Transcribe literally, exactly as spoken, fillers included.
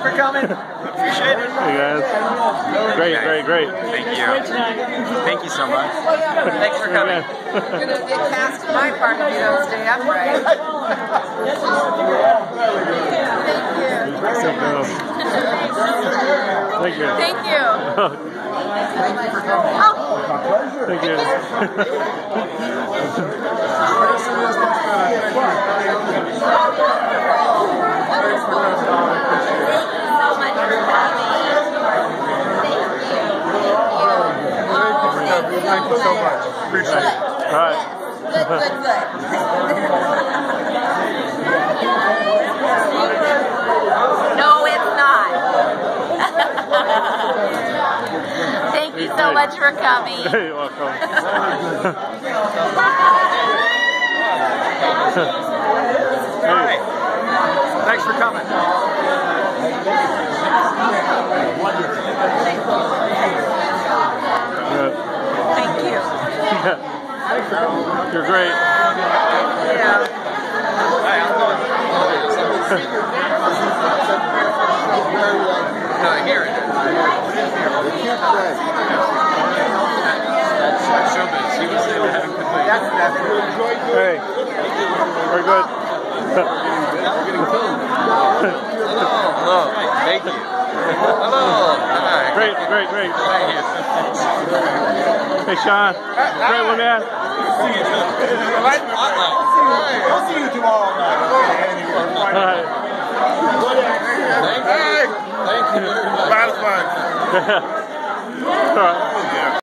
for coming. Appreciate it. Hey guys. Great, great, great. Thank you. Thank you so much. Thanks for coming. You're going to get cast in my part if you don't stay upright. Thank you. Thank you. Thank you. Thank you for coming. Oh. Thank you. Thank you so much. Appreciate it. All right. Good, good, good. No, it's not. Thank you so much for coming. You're welcome. Hi. Thanks for coming. Thank you. You're great. Yeah. Hi, how's it going? No, I hear it. That's showbiz. He was having good way. Hey. We're good. Hello. Thank you. Hello. Hi. Great, great, great. Thank you. Hey Sean. Great one, man. I'll see you tomorrow night. All right. Thank you. Thank you very much. All right.